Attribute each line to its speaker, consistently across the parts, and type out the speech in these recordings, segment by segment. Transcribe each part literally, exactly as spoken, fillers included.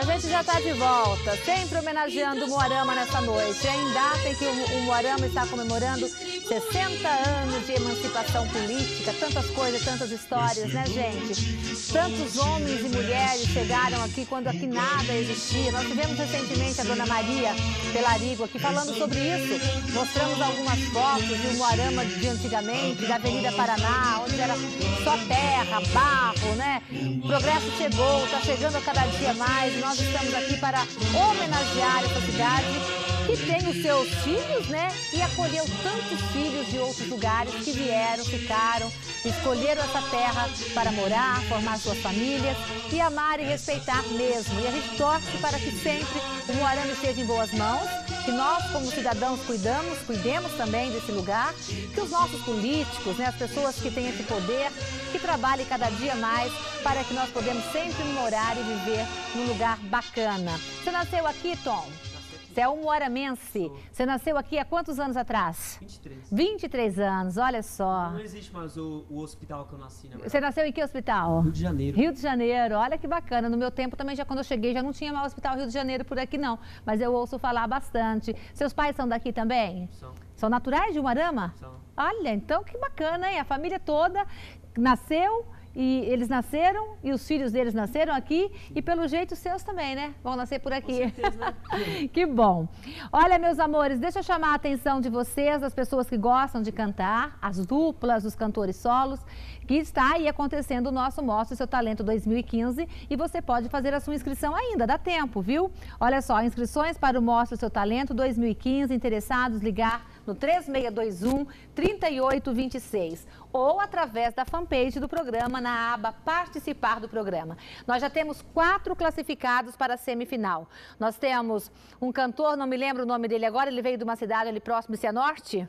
Speaker 1: a gente já está de volta, sempre homenageando o Moarama nessa noite. Em data em que o, o Moarama está comemorando sessenta anos de emancipação política, tantas coisas, tantas histórias, né, gente? Tantos homens e mulheres chegaram aqui quando aqui nada existia. Nós tivemos recentemente a Dona Maria Pelarigo aqui falando sobre isso. Mostramos algumas fotos do Moarama de antigamente, da Avenida Paraná, onde era só terra, barro, né? O progresso chegou, está chegando a cada dia mais. Nós estamos aqui para homenagear essa cidade que tem os seus filhos, né? E acolheu tantos filhos de outros lugares que vieram, ficaram, escolheram essa terra para morar, formar suas famílias e amar e respeitar mesmo. E a gente torce para que sempre o Moarama esteja em boas mãos, que nós, como cidadãos, cuidamos, cuidemos também desse lugar, que os nossos políticos, né, as pessoas que têm esse poder, que trabalhem cada dia mais para que nós podemos sempre morar e viver num lugar bacana. Você nasceu aqui, Tom? Você é um moaramense. Você nasceu aqui há quantos anos atrás?
Speaker 2: vinte e três.
Speaker 1: vinte e três anos, olha só.
Speaker 2: Não existe mais o, o hospital que eu nasci, né?
Speaker 1: Você nasceu em que hospital?
Speaker 2: Rio de Janeiro.
Speaker 1: Rio de Janeiro, olha que bacana. No meu tempo também, já quando eu cheguei, já não tinha mais hospital Rio de Janeiro por aqui não. Mas eu ouço falar bastante. Seus pais são daqui também?
Speaker 2: São.
Speaker 1: São naturais de Moarama?
Speaker 2: São.
Speaker 1: Olha, então que bacana, hein? A família toda nasceu... E eles nasceram, e os filhos deles nasceram aqui, e pelo jeito os seus também, né? Vão nascer por aqui.
Speaker 2: Com certeza, né?
Speaker 1: Que bom. Olha, meus amores, deixa eu chamar a atenção de vocês, das pessoas que gostam de cantar, as duplas, os cantores solos, que está aí acontecendo o nosso Mostre o Seu Talento dois mil e quinze, e você pode fazer a sua inscrição ainda, dá tempo, viu? Olha só, inscrições para o Mostre o Seu Talento dois mil e quinze, interessados, ligar no três seis dois um, três oito dois seis ou através da fanpage do programa na aba Participar do programa. Nós já temos quatro classificados para a semifinal. Nós temos um cantor, não me lembro o nome dele agora, ele veio de uma cidade ali próximo, Cianorte?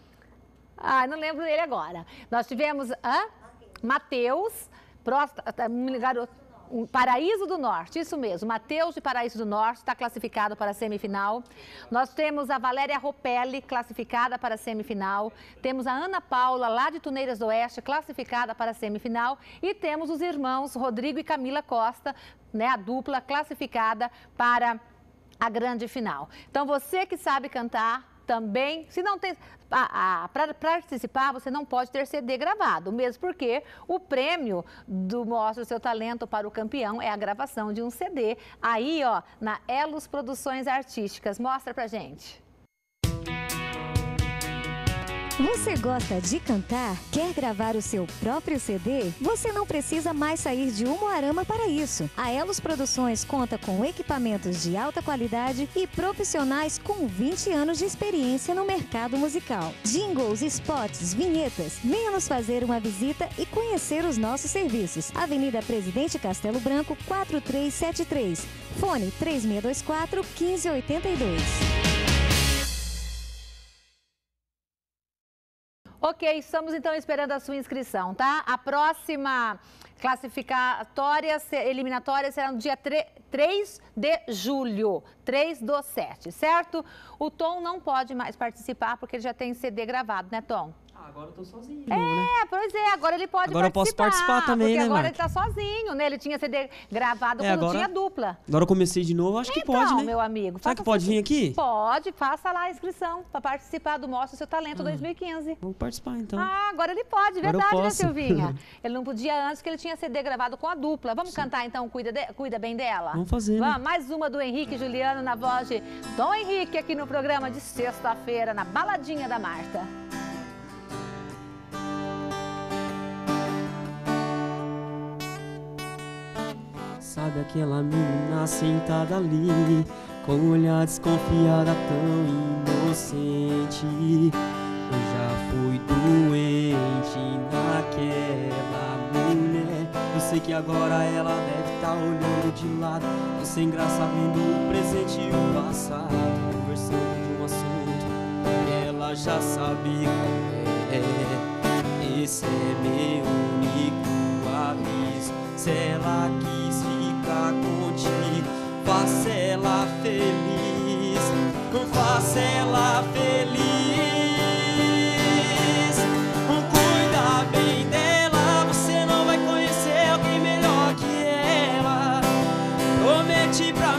Speaker 1: Ah, não lembro dele agora. Nós tivemos ah, Matheus, um garoto... Um Paraíso do Norte, isso mesmo, Matheus de Paraíso do Norte está classificado para a semifinal. Nós temos a Valéria Ropelli, classificada para a semifinal. Temos a Ana Paula, lá de Tuneiras do Oeste, classificada para a semifinal. E temos os irmãos Rodrigo e Camila Costa, né, a dupla classificada para a grande final. Então, você que sabe cantar... Também, se não tem, para participar, você não pode ter C D gravado, mesmo porque o prêmio do Mostra o Seu Talento para o campeão é a gravação de um C D. Aí, ó, na Elos Produções Artísticas. Mostra pra gente.
Speaker 3: Você gosta de cantar? Quer gravar o seu próprio C D? Você não precisa mais sair de Umuarama para isso. A Elos Produções conta com equipamentos de alta qualidade e profissionais com vinte anos de experiência no mercado musical. Jingles, spots, vinhetas. Venha nos fazer uma visita e conhecer os nossos serviços. Avenida Presidente Castelo Branco, quatro três sete três. Fone três seis dois quatro, um cinco oito dois.
Speaker 1: Ok, estamos então esperando a sua inscrição, tá? A próxima classificatória, eliminatória será no dia três de julho, três do sete, certo? O Tom não pode mais participar porque ele já tem C D gravado, né, Tom?
Speaker 2: Ah, agora eu tô sozinho.
Speaker 1: É,
Speaker 2: né?
Speaker 1: pois é, agora ele pode
Speaker 2: agora
Speaker 1: participar.
Speaker 2: Agora eu posso participar também,
Speaker 1: porque
Speaker 2: né,
Speaker 1: agora
Speaker 2: Marta?
Speaker 1: ele tá sozinho, né? Ele tinha C D gravado
Speaker 2: é,
Speaker 1: quando
Speaker 2: agora,
Speaker 1: tinha dupla.
Speaker 2: Agora eu comecei de novo, acho
Speaker 1: então,
Speaker 2: que pode, né?
Speaker 1: meu amigo.
Speaker 2: Será que pode vir aqui?
Speaker 1: Pode, faça lá a inscrição para participar do Mostra o Seu Talento ah, dois mil e quinze.
Speaker 2: Vou participar, então.
Speaker 1: Ah, agora ele pode,
Speaker 2: agora
Speaker 1: verdade, né, Silvinha? Ele não podia antes, porque ele tinha C D gravado com a dupla. Vamos Sim. cantar, então, Cuida, de... Cuida Bem Dela?
Speaker 2: Vamos fazer,
Speaker 1: Vamos,
Speaker 2: né?
Speaker 1: mais uma do Henrique Juliano na voz de Tom Henrique, aqui no programa de sexta-feira, na Baladinha da Marta.
Speaker 2: Sabe aquela menina sentada ali, com um olhar desconfiada tão inocente. Eu já fui doente naquela mulher. Eu sei que agora ela deve estar olhando de lado, eu sem graça vendo o presente e o passado, conversando de um assunto que ela já sabe qual é. Esse é meu único aviso, se ela quis ficar contigo, faça ela feliz, faça ela feliz. Cuida bem dela, você não vai conhecer alguém melhor que ela. Promete pra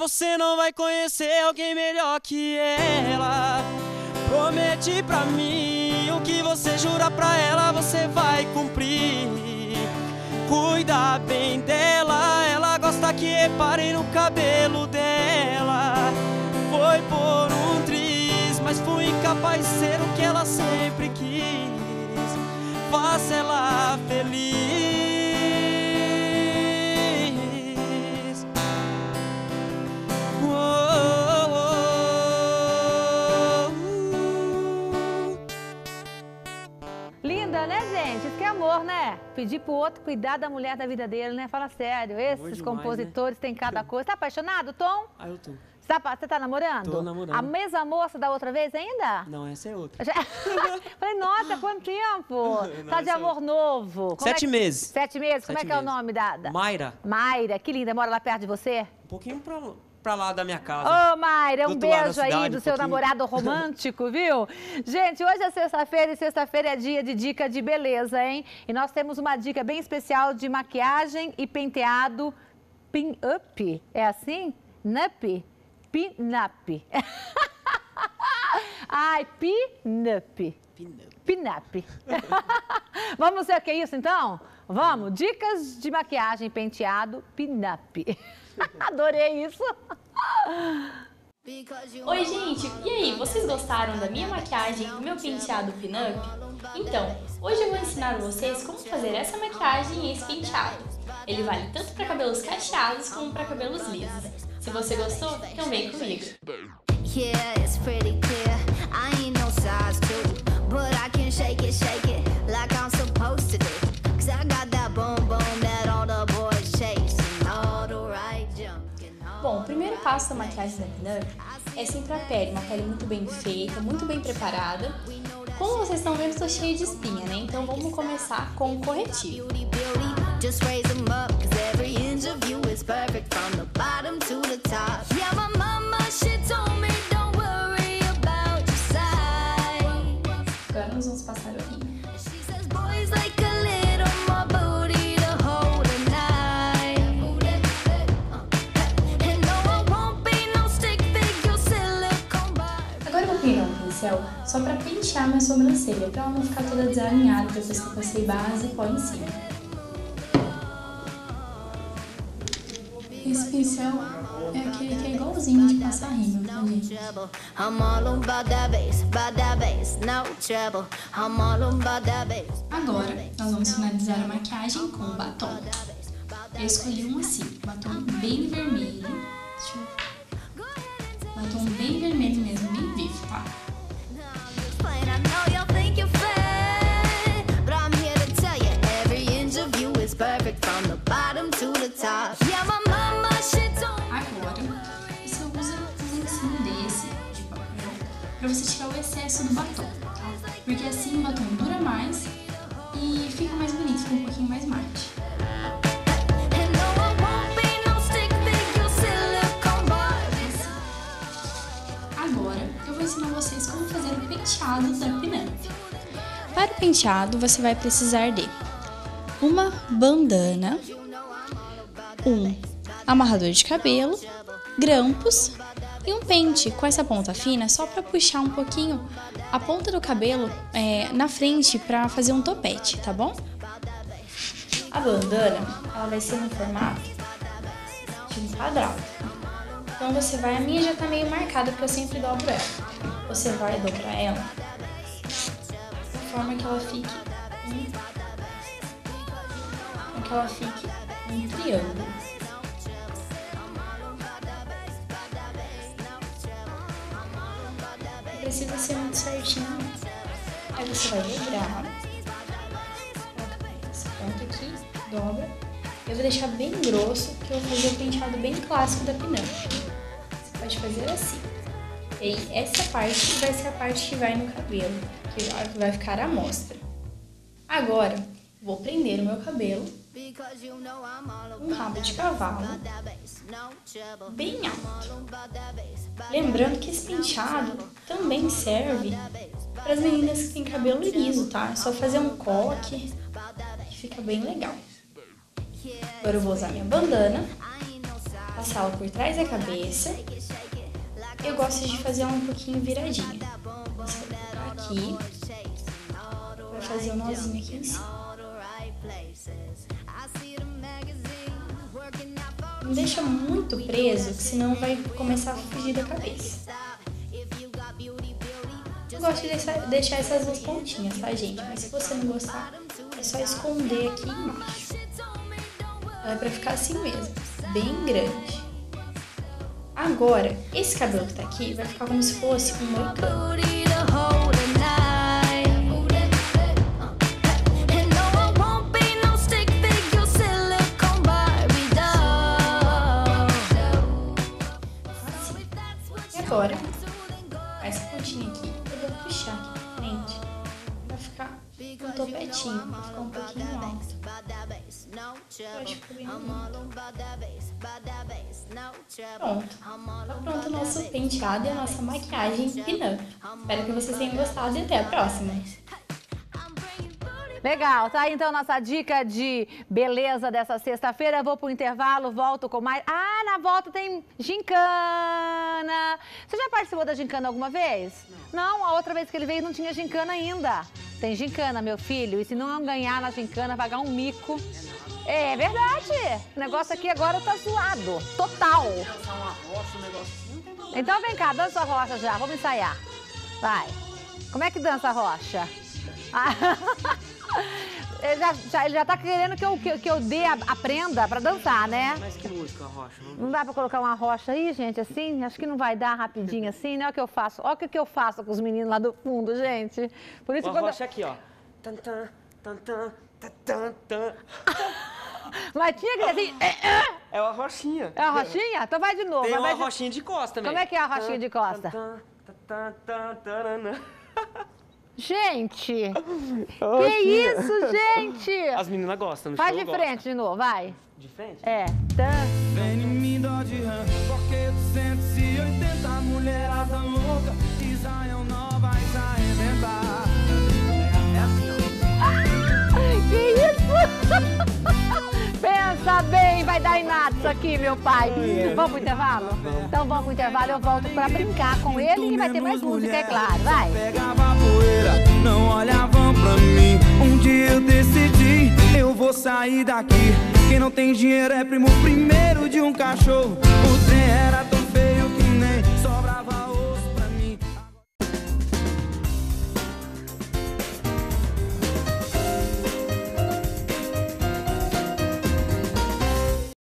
Speaker 2: você não vai conhecer alguém melhor que ela. Promete pra mim, o que você jura pra ela, você vai cumprir. Cuida bem dela, ela gosta que reparem no cabelo dela. Foi por um triz, mas fui incapaz de ser o que ela sempre quis. Faça ela feliz.
Speaker 1: Linda, né, gente? Isso que é amor, né? Pedir pro outro cuidar da mulher da vida dele, né? Fala sério, esses demais, compositores, né? Têm cada coisa. Tá apaixonado, Tom?
Speaker 2: Ah, eu tô.
Speaker 1: Você tá, você tá namorando?
Speaker 2: Tô namorando.
Speaker 1: A mesma moça da outra vez ainda?
Speaker 2: Não, essa é outra.
Speaker 1: Já... Falei, nossa, quanto tempo? Não, tá de amor é novo. Como
Speaker 2: Sete
Speaker 1: é que...
Speaker 2: meses.
Speaker 1: Sete meses?
Speaker 2: Sete
Speaker 1: Como é que
Speaker 2: meses.
Speaker 1: é o nome da, da...
Speaker 2: Mayra.
Speaker 1: Mayra, que linda. Mora lá perto de você?
Speaker 2: Um pouquinho pra, pra lá da minha casa.
Speaker 1: Ô, Mayra, um beijo aí
Speaker 2: cidade,
Speaker 1: do
Speaker 2: um
Speaker 1: seu
Speaker 2: pouquinho.
Speaker 1: namorado romântico, viu? Gente, hoje é sexta-feira e sexta-feira é dia de dica de beleza, hein? E nós temos uma dica bem especial de maquiagem e penteado pin-up. É assim? Nup? Pin-up. Ai, pin-up. Pin-up. Vamos ver o que é isso, então? Vamos? Dicas de maquiagem e penteado pin-up. Adorei isso.
Speaker 4: Oi, gente! E aí, vocês gostaram da minha maquiagem e do meu penteado pin-up? Então, hoje eu vou ensinar vocês como fazer essa maquiagem e esse penteado. Ele vale tanto para cabelos cacheados como para cabelos lisos. Se você gostou, então vem comigo!
Speaker 5: Yeah, it's pretty clear. I ain't no size two, but I can shake it, shake it like I'm supposed to do. Cause I got that boom boom that all the boys chase and all the right junk.
Speaker 4: Bom, o primeiro passo da maquiagem da pin-up é sempre a pele, uma pele muito bem feita, muito bem preparada. Como vocês estão vendo, estou cheia de espinha, né? Então vamos começar com o corretivo.
Speaker 5: Just raise them up, cause every inch of you is perfect from the bottom to the top. Yeah, my mama, she told me don't worry about your size.
Speaker 4: Agora nós vamos passar o rímel.
Speaker 5: She says boys like a little more booty to hold a knife. And no, I won't be no stick figure silicone bar.
Speaker 4: Agora eu vou pegar um pincel só pra pentear minha sobrancelha, pra ela não ficar toda desalinhada depois que eu passei base e pó em cima. Esse pincel é aquele que é igualzinho de passar rímel, tá, gente? Agora, nós vamos finalizar a maquiagem com o batom. Eu escolhi um assim, batom bem vermelho. Deixa eu... Batom bem vermelho mesmo, bem vivo, tá? Agora, você usa um lencinho desse de papel para você tirar o excesso do batom, tá? Porque assim o batom dura mais e fica mais bonito, fica um pouquinho mais mate. Agora, eu vou ensinar vocês como fazer o penteado da pin-up. Para o penteado, você vai precisar de uma bandana, um amarrador de cabelo, grampos e um pente com essa ponta fina só para puxar um pouquinho a ponta do cabelo é, na frente para fazer um topete, tá bom? A bandana, ela vai ser no formato de um quadrado. Então você vai, a minha já tá meio marcada porque eu sempre dobro ela. Você vai dobrar ela de forma que ela fique um, que ela fique um triângulo. Não precisa ser muito certinho. Aí você vai dobrar. Esse ponto aqui, dobra. Eu vou deixar bem grosso, porque eu vou fazer o penteado bem clássico da pin-up. Você pode fazer assim. E aí, essa parte vai ser a parte que vai no cabelo, que vai ficar à mostra. Agora, vou prender o meu cabelo, um rabo de cavalo, bem alto. Lembrando que esse penteado também serve para as meninas que têm cabelo liso, tá? É só fazer um coque, que fica bem legal. Agora eu vou usar minha bandana, passá-la por trás da cabeça. Eu gosto de fazer ela um pouquinho viradinha. Você vai colocar aqui, vai fazer um nozinho aqui em cima. Não deixa muito preso, que senão vai começar a fugir da cabeça. Eu gosto de deixar, deixar essas duas pontinhas, tá, gente? Mas se você não gostar, é só esconder aqui embaixo. Ela é pra ficar assim mesmo, bem grande. Agora, esse cabelo que tá aqui vai ficar como se fosse um moicano. Agora, essa pontinha aqui, eu vou puxar aqui pra frente pra ficar um topetinho, pra ficar um pouquinho alto. Eu acho que ficou bem bonito. Pronto, tá pronto o nosso penteado e a nossa maquiagem pin-up. Espero que vocês tenham gostado e até a próxima.
Speaker 1: Legal, tá aí então nossa dica de beleza dessa sexta-feira. Vou pro intervalo, volto com mais... Ah, na volta tem gincana. Você já participou da gincana alguma vez? Não. Não, a outra vez que ele veio não tinha gincana ainda. Tem gincana, meu filho, e se não ganhar na gincana, vai pagar um mico. É verdade, o negócio aqui agora tá zoado, total. Então vem cá, dança a rocha já, vamos ensaiar. Vai, como é que dança a rocha? Ele já, já, ele já tá querendo que eu, que, que eu dê a, a prenda pra dançar, né?
Speaker 2: Mas que música, rocha? Não,
Speaker 1: não dá pra colocar uma rocha aí, gente, assim? Acho que não vai dar rapidinho assim, né? Olha o que eu faço. Olha o que, que eu faço com os meninos lá do fundo, gente. Por isso
Speaker 2: a
Speaker 1: quando...
Speaker 2: rocha aqui, ó. Tan, tan, tan, tan, tan, tan.
Speaker 1: Mas tinha que ser assim...
Speaker 2: É uma rochinha.
Speaker 1: É uma rochinha? Então vai de novo.
Speaker 2: Tem
Speaker 1: vai
Speaker 2: uma
Speaker 1: de...
Speaker 2: rochinha de costa também.
Speaker 1: Como é que é a rochinha de costa?
Speaker 2: Tan, tan, tan, tan,
Speaker 1: gente! Que isso, gente!
Speaker 2: As meninas gostam, no
Speaker 1: Faz
Speaker 2: show
Speaker 1: de
Speaker 2: gostam.
Speaker 1: frente de novo, vai.
Speaker 2: De frente?
Speaker 1: É. Tan.
Speaker 6: Vem em mim, dó de rã, porque duzentos e oitenta mulherada louca, Israel nova vai se arrebentar. É assim, ó.
Speaker 1: Que isso? Pensa bem, vai dar em nada isso aqui, meu pai. Vamos pro intervalo? Então vamos pro intervalo, eu volto pra brincar com ele e vai ter mais música, é claro, vai.
Speaker 6: Pegava a poeira, não olhavam pra mim. Um dia eu decidi, eu vou sair daqui. Quem não tem dinheiro é primo primeiro de um cachorro. O